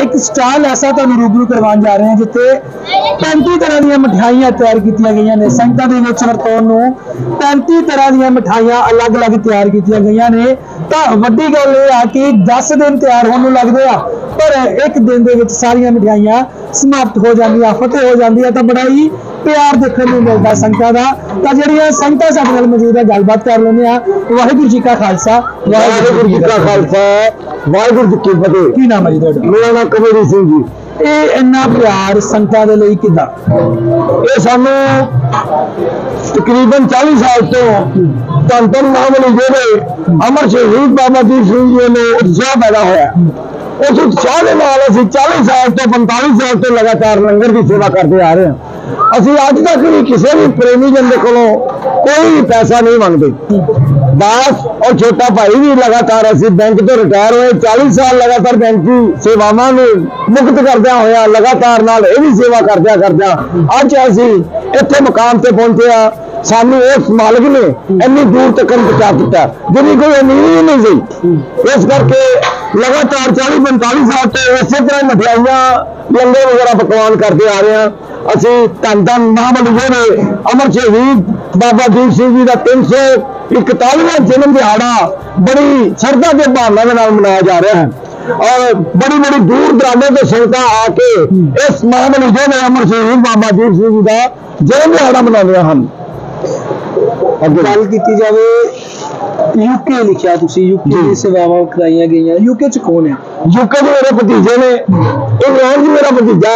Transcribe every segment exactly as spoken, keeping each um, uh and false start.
एक स्टाल ऐसा तुहानू रूबरू करवाने जा रहे हैं जिथे पैंती तरह दी मिठाइयां तैयार की गई ने। संगतां दे विच वरताउण नूं पैंती तरह दी मिठाइयां अलग अलग तैयार की गई ने। तो वड्डी गल यह आ कि दस दिन तैयार होने लगते आ, पर एक दिन दे विच सारियां मिठाइयां समाप्त हो जांदियां, फतेह हो जाती है। तो बड़ा ही प्यार देखने को मिलता संगतां दा। तो जिहड़ियां संगतां साडे नाल मौजूद है, गलबात कर लैंदे आ। वाहिगुरू जी का खालसा, वाहिगुरू जी का खालसा, वाहिगुरू जी की फतेह। की नाम है जी तुहाडा? मेरा नाम कमलजीत सिंह जी। ਇਹ ਇੰਨਾ ਪਿਆਰ ਸੰਗਤਾਂ ਦੇ ਲਈ ਕਿੱਦਾਂ? ਇਹ ਸਾਨੂੰ ਤਕਰੀਬਨ ਚਾਲੀ ਸਾਲ ਤੋਂ ਧੰਨ ਧੰਨ ਨਾਮ ਵਾਲੇ ਜਿਹੜੇ ਅਮਰ ਸ਼ਹੀਦ ਬਾਬਾ ਦੀਪ ਸਿੰਘ ਜੀ ਨੇ ਉਤਸ਼ਾਹ ਪੈਦਾ ਹੋਇਆ। ਉਸ ਉਤਸ਼ਾਹ ਦੇ ਨਾਲ ਅਸੀਂ ਚਾਲੀ ਸਾਲ ਤੋਂ ਪੰਤਾਲੀ ਸਾਲ ਤੋਂ ਲਗਾਤਾਰ ਲੰਗਰ ਦੀ ਸੇਵਾ ਕਰਦੇ ਆ ਰਹੇ ਹਾਂ। ਅਸੀਂ ਅੱਜ ਤੱਕ ਵੀ ਕਿਸੇ ਵੀ ਪ੍ਰੇਮੀ ਜਨ ਦੇ ਕੋਲੋਂ ਕੋਈ ਪੈਸਾ नहीं मंगते। दास और छोटा भाई भी लगातार असी बैंक तो रिटायर हुए चालीस साल लगातार बैंक की सेवावां नूं मुक्त करदिया होया लगातार नाल ये भी सेवा करदिया करदिया अज असी इत्थे मुकाम ते पहुंचे आ। सानू उस मालिक ने इन्नी दूर तक पहुंचा दिता जिहदी कोई उम्मीद ही नहीं सी। इस करके लगातार चालीस पैंतालीस साल तो इस तरह मठियाइयां लंगर वगैरह पकवान करते आ रहे हैं। असी धन धन महाबली ने अमर शहीद बाबा दीप सिंह जी का तीन सौ इकतालीवां जन्म दिहाड़ा बड़ी श्रद्धा के भावना के नाल मनाया जा रहा है और बड़ी बड़ी दूर दराजे से संगतां आके इस महाबली ने अमर शहीद बाबा दीप सिंह जी का जन्म दिहाड़ा मनाते हैं। गल की जाए यूके लिखा तुसी, यूके की सेवावां कराईयां गईयां, यूके च कौन है? यूके च मेरे भतीजे ने, इंग्लैंड च मेरा भतीजा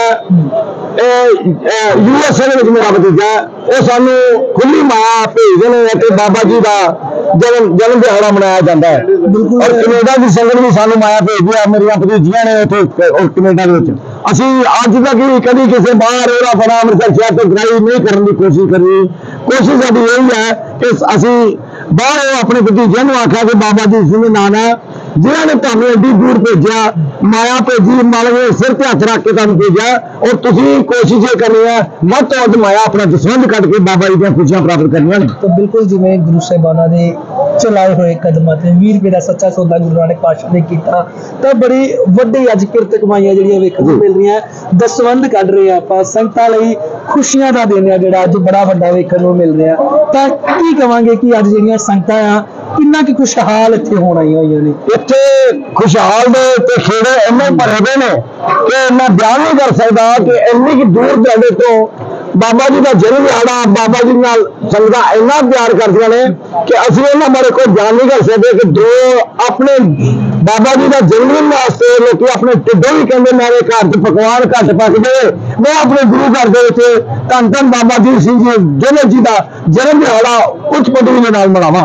यूएसए में मेरा भतीजा वो सानू खुली माया भेजते हैं कि बाबा जी का जन्म जन्म दिहाड़ा मनाया जाता है। और कनेडा की संगत भी सानू माया भेजती है। मेरिया भतीजियां ने उत्थे कनेडा के असी अज तक ही कभी किसी बाहर ओरा बड़ा अमृतसर शहर तो ग्राई नहीं करने की कोशिश करी। कोशिश साडी यही है कि असी बाहर अपने भतीजियां नूं आख्या कि बाबा दीप सिंह नाना जिन्होंने तुहानू एडी दूर भेजा माया भेजी मालिक ने सिर ते हथ रख के तुहानू भेजा और तुसीं कोशिश ये करनी है वध तो वध माया अपना दसवंध कट के बाबा जी दी खुशियां प्राप्त करनियां ने। तो बिल्कुल जिवें गुरु साहिबाना दे चलाए हुए कदमां ते वीह रुपए दा सच्चा सौदा गुरु नानक पातशाह ने कीता तो बड़ी वड्डी अज किरत कमाईयां जिहड़ियां वेखण नूं मिल रहीआं। दसवंध कढ रहे आपां संगतां लई खुशियां दा दिन है जिहड़ा अज बड़ा वड्डा वेखण नूं मिल रिहा। तां की कहांगे कि अज जिहड़ियां संगतां आ किन्ना कि खुशहाल इत्थे होण आईयां होईयां ने। इत्थे खुशहाल दे ते खेड़े इन्ने भरे दे ने कि मैं बयान नहीं कर सकदा कि इन्नी कि दूर दराडे तो बाबा जी का जन्म दिहाड़ा बाबा जी नाल संगतां इन्ना प्यार करदियां ने कि असीं उन्हां बारे कोई बयान नहीं कर सकते कि दो अपने बाबा जी का जन्मदिन वास्ते लोग अपने ढिड्डों भी कहते मेरे घर च पकवान घट पकदे मैं अपने गुरु घर दे धन धन बाबा दीप सिंह जी दोनों जी का जन्म दिहाड़ा उच्च पदवी के नाल मनावां।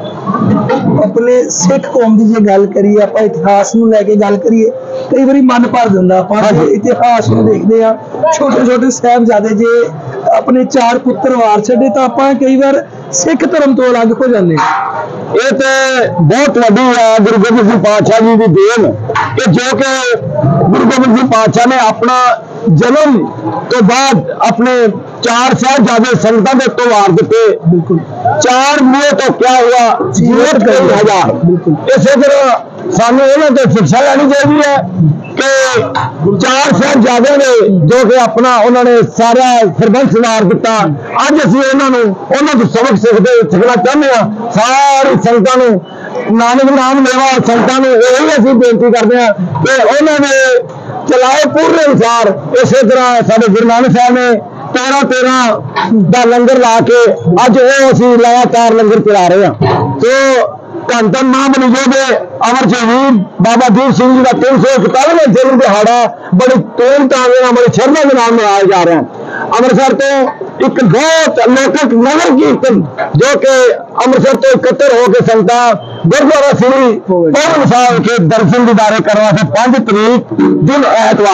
अपने सिख कौम की जो गल करिए आप इतिहास नूं लैके गल करिए कई बार मन भर दिंदा। आपां इतिहास नूं देखदे आ छोटे छोटे साहिबजादे जे अपने चार पुत्र वार छड्डे तो आपां कई बार सिख धर्म तो अलग हो जांदे। ये तो बहुत वड्डी है गुरु गोबिंद सिंह पातशाह जी की देन कि जो कि गुरु गोबिंद सिंह पातशाह ने अपना जन्म तो बाद अपने चार साहिबजादे संगतां दे तो वार दिते। बिल्कुल चार मुंह तो क्या हुआ जीवत कई हजार। इसे तरह सानू उन्हां तो शिक्षा लैनी चाहिए है कि चार साहिबजादे ने जो कि अपना उन्होंने सारा सरबंस वार दिता अज असीं उन्हां नूं उन्हां तो सबक सिखदे सिखना चाहते हैं। सारी संगतां नूं नानक नाम लेवा संगतां नूं यही असीं बेनती करते हैं कि उन्होंने चलाए पूरे अनुसार इस तरह साडे गुरु नानक साहब ने तेरह तेरह का लंगर ला के अज वो असीं लगातार लंगर चला रहे हैं। तो धन धन महाबली ने अमर शहीद बाबा दीप सिंह जी का तीन सौ इकतालीवां जन्म दिहाड़ा बड़ी धूम धाम बड़ी श्रद्धा के नाम मनाया जा रहा है। अमृतसर तो एक बहुत अलौकिक नगर कीर्तन जो कि अमृतसर तो इकट्ठे होकर संगतां गुरुद्वारा श्री पौन साहब के दर्शन दीदारे करवा पांच तरीक दिन एतवार में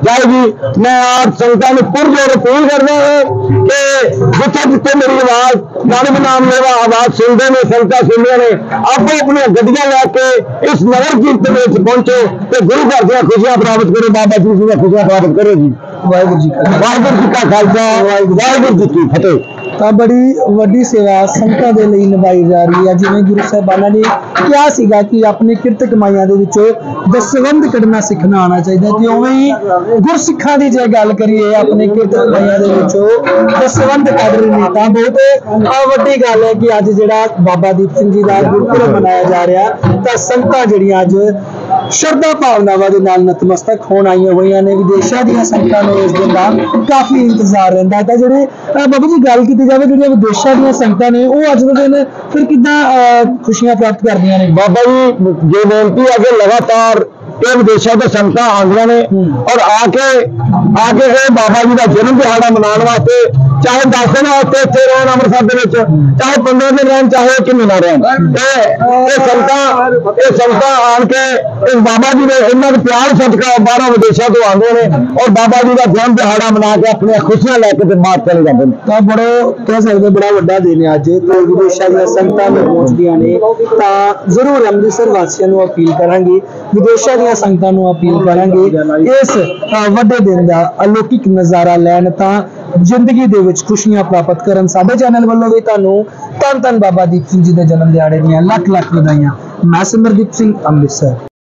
जाएगी। मैं आप संगतां नूं पुरजोर अपील करदा हां कि जिथे जिथे मेरी आवाज नानक नाम लेवा आवाज सुनते हैं, संगतां सुनिया ने, आपो अपनी गड्डियां लैके इस नगर कीर्तन में पहुंचो तो गुरु घर दी खुशियां प्राप्त करो, बाबा जी दी खुशियां प्राप्त करो जी। वाहिगुरू जी का वाहिगुरू जी का खालसा, वाहिगुरू जी की फतेह। ਤਾਂ ਬੜੀ ਵੱਡੀ ਸੇਵਾ ਸੰਗਤਾਂ ਦੇ ਲਈ ਨਿਭਾਈ ਜਾ ਰਹੀ ਹੈ। ਜਿਵੇਂ ਗੁਰੂ ਸਾਹਿਬਾਨਾਂ ਨੇ ਕਿਹਾ ਸੀਗਾ ਕਿ ਆਪਣੀ ਕਿਰਤ ਕਮਾਈਆਂ ਦੇ ਵਿੱਚੋਂ ਦਸਵੰਧ ਕੱਢਣਾ ਸਿੱਖਣਾ ਆਉਣਾ ਚਾਹੀਦਾ, ਤੇ ਉਵੇਂ ਹੀ ਗੁਰਸਿੱਖਾਂ ਦੀ ਜੇ ਗੱਲ ਕਰੀਏ ਆਪਣੇ ਕਿਰਤ ਕਮਾਈਆਂ ਦੇ ਵਿੱਚੋਂ ਦਸਵੰਧ ਕੱਢ ਰਹੇ ਨੇ, ਤਾਂ ਬਹੁਤ ਅ, ਵੱਡੀ ਗੱਲ ਹੈ ਕਿ ਅੱਜ ਜਿਹੜਾ ਬਾਬਾ ਦੀਪ ਸਿੰਘ ਜੀ ਦਾ ਗੁਰਪੁਰਬ ਮਨਾਇਆ ਜਾ ਰਿਹਾ, ਤਾਂ ਸੰਗਤਾਂ ਜਿਹੜੀਆਂ ਅੱਜ ਸ਼ਰਧਾ ਭਾਵਨਾਵਾਂ ਦੇ ਨਾਲ ਨਤਮਸਤਕ ਹੋਣ ਆਈਆਂ ਹੋਈਆਂ ਨੇ। ਵਿਦੇਸ਼ਾਂ ਦੀਆਂ ਸੰਗਤਾਂ ਨੂੰ ਇਸ ਦਿਨ ਦਾ ਕਾਫੀ ਇੰਤਜ਼ਾਰ ਰਹਿੰਦਾ ਹੈ। ਤਾਂ ਜਿਹੜੇ ਅ, ਬਾਬਾ ਜੀ ਗੱਲ ਕੀਤੀ ਜਾਵੇ ਜਿਹੜੀਆਂ ਵਿਦੇਸ਼ਾਂ ਦੀਆਂ ਸੰਗਤਾਂ ਨੇ, ਉਹ ਅੱਜ ਦੇ ਦਿਨ ਫਿਰ ਕਿੱਦਾਂ ਅ, ਖੁਸ਼ੀਆਂ ਪ੍ਰਾਪਤ ਕਰਦੀਆਂ ਨੇ? बाबा जी ये बेनती है कि लगातार ये विदेशों से संगतां आंदियां ने और आके आके ये बाबा जी का जन्म दिहाड़ा मनाने वास्ते चाहे दस दिन वास्ते इत्थे रहन अमृतसर दे विच, चाहे पंद्रह दिन रहन, चाहे एक महीना रहन, ये संगतां ये संगतां आन के इस बाबा जी ने इन्ना प्यार सदका बाहरों विदेशों तो आते हैं और बाबा जी का जन्म दिहाड़ा मना के अपनी खुशियां लैके ते बाहर चले जाते हैं। ਤਾਂ ਬੜਾ ਕਹਿ ਸਕਦੇ ਬੜਾ ਵੱਡਾ ਦਿਨ ਹੈ ਅੱਜ, ਤੇ ਵਿਦੇਸ਼ਾਂ ਦੀਆਂ ਸੰਗਤਾਂ ਵੀ ਪਹੁੰਚਦੀਆਂ ਨੇ। ਤਾਂ ਜ਼ਰੂਰ ਅੰਮ੍ਰਿਤਸਰ ਵਾਸੀਆਂ ਨੂੰ ਅਪੀਲ ਕਰਾਂਗੇ, ਵਿਦੇਸ਼ਾਂ ਦੀਆਂ ਸੰਗਤਾਂ ਨੂੰ ਅਪੀਲ ਕਰਾਂਗੇ ਇਸ ਅ, ਵੱਡੇ ਦਿਨ ਦਾ ਅਲੌਕਿਕ ਨਜ਼ਾਰਾ ਲੈਣ, ਤਾਂ ਜ਼ਿੰਦਗੀ ਦੇ ਵਿੱਚ ਖੁਸ਼ੀਆਂ ਪ੍ਰਾਪਤ ਕਰਨ। ਸਾਡੇ ਚੈਨਲ ਵੱਲੋਂ ਵੀ ਤੁਹਾਨੂੰ ਧੰਨ ਧੰਨ ਬਾਬਾ ਦੀਪ ਸਿੰਘ ਜੀ ਦੇ ਜਨਮ ਦਿਹਾੜੇ ਦੀਆਂ ਲੱਖ ਲੱਖ ਵਧਾਈਆਂ। ਮੈਂ ਸਿਮਰਦੀਪ ਸਿੰਘ, ਅੰਮ੍ਰਿਤਸਰ।